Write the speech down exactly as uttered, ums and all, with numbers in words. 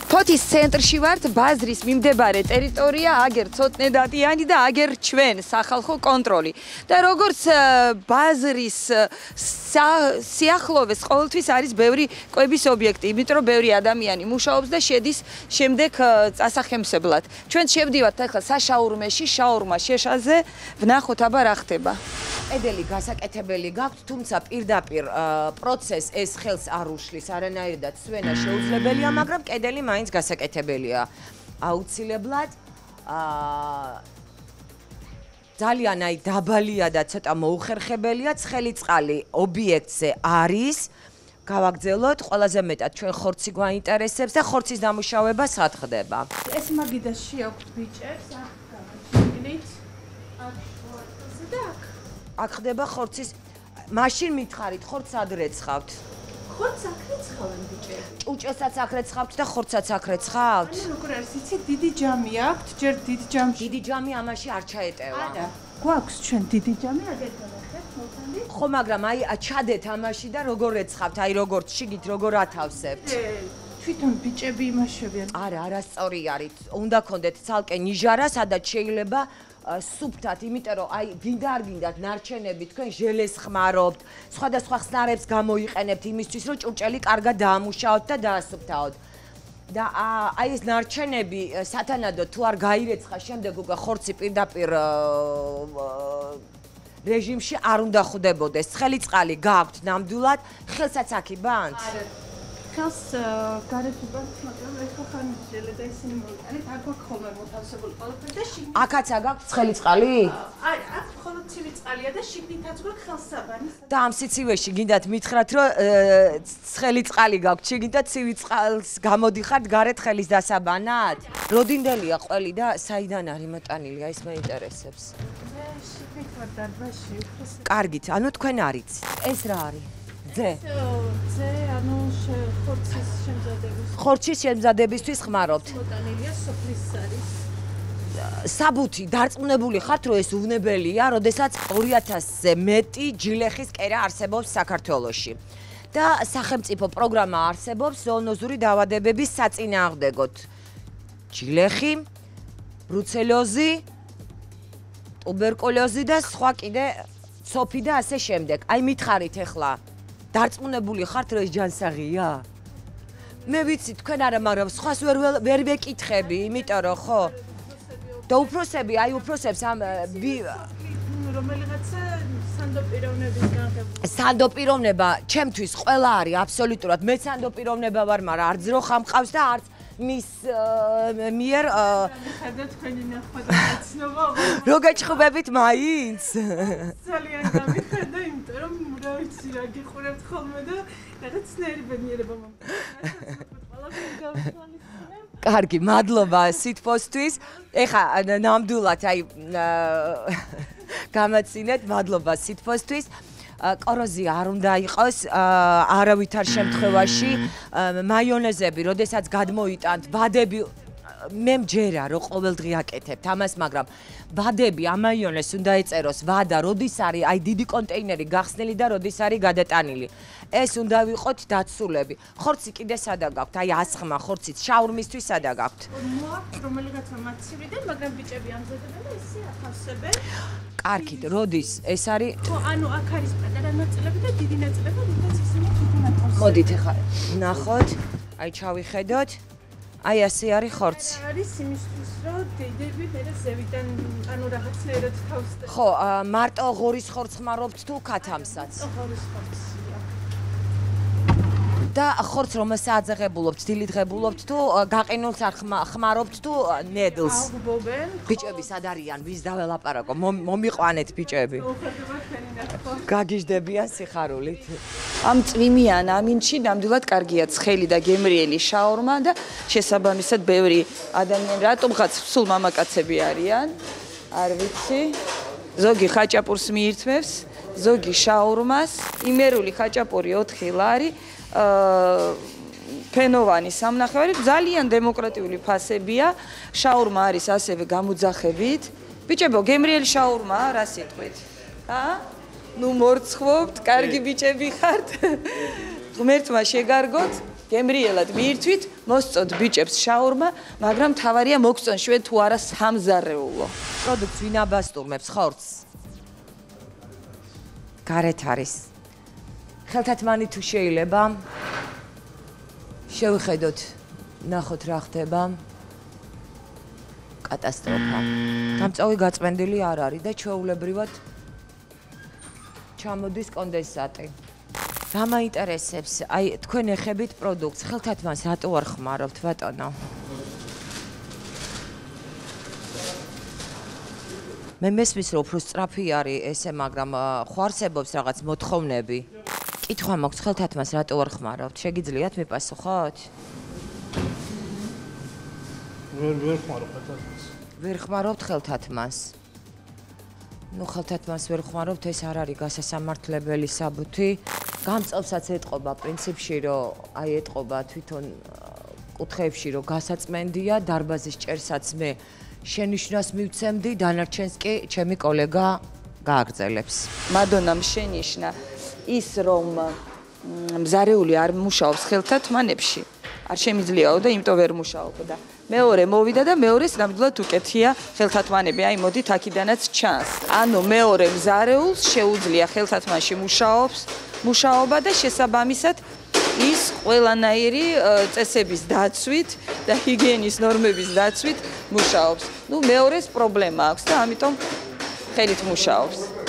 ფოთის ცენტრში ვართ, ბაზრის მიმდებარე ტერიტორია, აგერ ცოტნედადიანი და აგერ ჩვენ სახალხო კონტროლი. და როგორც ბაზრის სიახლოვეს ყოველთვის არის ბევრი კვების ობიექტი, იმიტომ რომ ბევრი ადამიანი მუშაობს და შედის შემდეგ წასახემსებლად. ჩვენ შევდივართ ახლა საშაურმეში, შაურმა შეშაზე, ვნახოთ აბა რა ხდება. კედელი გასაკეთებელი გაქვთ, თუმცა პირდაპირ პროცესს ეს ხელს არ უშლის, არანაირად სვენა შეუძლებელია, მაგრამ კედელი მაინც გასაკეთებელია. აუცილებლად აა ძალიან აი დაბალია და ცოტა მოუხერხებელია, ცხელი წყალი ობიექტზე არის. გავაგრძელოთ, ყველაზე მეტად ჩვენ ხორცი გვაინტერესებს და ხორცის დამუშავება სად ხდება? ეს მაგიდა შეაქვთ ბიჭებს, აქ გავაჩინით. აქ ხორცზე და აქ. აქ ხდება ხორცის. მაშინ მითხარით, ხორცს ადრე რეცხავთ? ხორცს აქ რეცხავენ ბიჭები. ჭუჭესაც აქ რეცხავთ და ხორცსაც აქ რეცხავთ? ანუ როგორ არის, იცი, დიდი ჯამი აქვთ, ჯერ დიდ ჯამში. დიდი ჯამი ამაში არ ჩაეტევა. არა. გვაქვს ჩვენ დიდი ჯამი, აგერ განახეთ, მოვთანდი. ხო, მაგრამ აი ჩადეთ ამაში და როგორ რეცხავთ, აი როგორც შიგით როგორ ათავსებთ? თვითონ ბიჭები იმაშებიან. არა, არასწორი არის. უნდა გქონდეთ ცალკე ნიჟარა, სადაც შეიძლება სუფთად, იმიტომ რომ აი გინდა არ გინდათ ნარჩენები თქვენ ჟელეს ხმარობთ, სხვადასხვა ხსნარებს გამოიყენებთ იმისთვის, რომ ჭურჭელი კარგად დაამუშაოთ და დაასუფთავოთ. და აი ეს ნარჩენები სათანადო თუ არ გაირეცხა შემდეგ უკვე ხორცი პირდაპირ რეჟიმში არ უნდა ხვდებოდეს. ცხელი წყალი გაქვთ ნამდვილად, ხელსაც აქიბანთ? არა. ხელს გარეთ უბანთ, მაგრამ ეხლა ხან ჟელე და ისინი მოვიტანეთ, აქ გვაქვს ხოლმე მოთავსებული ყველაფერი და შიგნით. აქაც აგაქვთ ცხელი წყალი? არა, აქ მხოლოდ ცივი წყალია და შიგნითაც გვაქვს ხელსაბანი. და ამ სიცივეში გინდათ მითხრათ, რომ ცხელი წყალი გაქვთ, შიგნით და ცივი წყალს გამოდიხართ გარეთ ხელის დასაბანად? როდინდელია ყველი და საიდან არის მოტანილი? აი ეს მეინტერესებს. მე შიგნით ვარ დარბაზში, უფროსი. კარგით, ანუ თქვენ არიცით. ეს რა არის? ძე. ძე, ანუ ხორცის შემზადების. ხორცის შემზადებისთვის ხმარობთ. მოტანილია სოფლის არის. საბუთი დარწმუნებული ხართ, რომ ეს უვნებელია, როდესაც ორი ათასზე მეტი ჯილეხის კერა არსებობს საქართველოში. და სახელმწიფო პროგრამა არსებობს ზოონოზური დაავადებების საწინააღმდეგოდ. ჯილეხი, ბრუცელოზი, ტუბერკულოზი და სხვა კიდე სოფი და ასე შემდეგ. აი მითხარით ახლა დარწმუნებული ხართ, რომ ეს ჯანსაღია? მე ვიცი, თქვენ არა, მაგრამ სხვას ვერ ვერ ვეკითხები, იმიტომ რომ ხო? და უფროსები, აი უფროსებს ამ რომელიღაცა სანდოპიროვნებისგან ხდება. სანდოპიროვნება ჩემთვის ყველა არის აბსოლუტურად. მე სანდოპიროვნება ვარ, მაგრამ არც რო ხამყავს და არც მის მიერ ხედა თქვენი ნახვა და გაცნობა. რო გეჭხუბებით მაინც? ძალიან გამიხედა, იმიტომ რომ რა ვიცი რა გიყურებთ ხოლმე და რაღაც ნერი ბედნიერება მომწონს. ყველაფერი გავშალისწინებ. კარგი, მადლობა სითბოსთვის. ეხა ნამდვილად აი გამაცინეთ, მადლობა სითბოსთვის. კოროზია არ უნდა იყოს არავითარ შემთხვევაში მაიონეზები, როდესაც გადმოიტანთ, ბადები მე მჯერა რომ ყოველდღე აკეთებთ ამას, მაგრამ ბადები ამაიონეს უნდა ეწეროს ვადა, როდის არის აი დიდი კონტეინერი გახსნილი და როდის არის გადატანილი. ეს უნდა ვიყოთ დაცულები. ხორცი კიდე სადა გაქვთ? აი ასხმა ხორცით შაურმისთვის სადა გაქვთ? მოაქვს რომელიღაცა მაცივიდან, მაგრამ ბიჭები ამზადებენ და ისე ახავსებენ. კარგით, როდის ეს არის? ხო, ანუ აქ არის პატარა ნაწილები და დიდი ნაწილები, რითაც ისინი თვითონ ახავსებენ. მოდით ახლა ნახოთ, აი ჩავიხედოთ. აი ასე არის ხორცი. არის იმისთვის, რომ დედები მერე ზევიდან ანუ რაღაცნაირად თავს და ხო, მარტო ღორის ხორცს ხმარობთ თუ ქათამსაც? ღორის ხორცია. და ხორცს რომელსაც აძღებულობთ, დილით ღებულობთ თუ გაყინულს არ ხმარობთ თუ ნედლს? აღბობენ. ბიჭები სად არიან? ვის დაველაპარაკო? მომიყვანეთ ბიჭები. უხერხდება თქვენი ნახვა. გაგიჟდებიან სიხარულით. ამ წვიმიან ამინში ნამდვილად კარგია ცხელი და გემრიელი შაურმა და შესაბამისად ბევრი ადამიანი რატომღაც სულ მამაკაცები არიან, არ ვიცი. ზოგი ხაჭაპურს მიირთმევს, ზოგი შაურმას, იმერული ხაჭაპური ოთხი ლარი, ფენოვანი სამნახევარი, ძალიან დემოკრატიული ფასებია. შაურმა არის ასევე გამოძახებით. ბიჭებო, გემრიელი შაურმა, რა სიტყვით? აა? ნუ მორცხობთ, კარგი ბიჭები ხართ. ღმერთმა შეგარგოთ. გემრიელად მიირთვით, მოსწონთ ბიჭებს შაურმა, მაგრამ თავარია მოგწონ შვენ თუ არა სამზარეულო. პროდუქტს ვინ აბასტურმებს ხორცს? გარეთ არის. ხელთათმანი თუ შეიძლება შევხედოთ, ნახოთ რა ხდება. კატასტროფა. დამწავი გაწმენდილი არ არის და ჩვეულებრივად ჩამოდის კონდენსატი. რა მაინტერესებს? აი თქვენ ეხებით პროდუქტს, ხელთათმანს რატო არ ხმარობთ, ბატონო? მე მესმის რომ უფრო სწრაფი არის ესე, მაგრამ ხო არსებობს რაღაც მოთხოვნები. კითხვა მაქვს, ხელთათმანს რატო არ ხმარობთ? შეგიძლიათ მიპასუხოთ? ვერ ვერ ხმარო ხელთათმანს. ვერ ხმარობთ ხელთათმანს? ნუ ხელთათმანს ვერ ხმარობთ, ეს არ არის გასასამართლებელი საბუთი. გამწევსაც ეტყობა პრინციპში, რომ აი ეტყობა თვითონ კუთხეებში, რომ გასაწმენდია, დარბაზის ჭერსაც მე შენიშვნას მივცემდი, დანარჩენს კი ჩემი კოლეგა გააგრძელებს. მადონამ შენიშნა ის, რომ მზარეული არ მუშაობს ხელთათმანებში, არ შემიძლიაო და იმიტომ ვერ მუშაობდა. მეორე მოვიდა და მეორეს ნამდვილად უკეთია ხელთათმანები, აი მოდით აქიდანაც ჩანს. ანუ მეორე მზარეულს შეუძლია ხელთათმანში მუშაობს, მუშაობა და შესაბამისად ის ყველანაირი წესების დაცვით და ჰიგიენის ნორმების დაცვით მუშაობს. ნუ მეორეს პრობლემა აქვს და ამიტომ ხელით მუშაობს.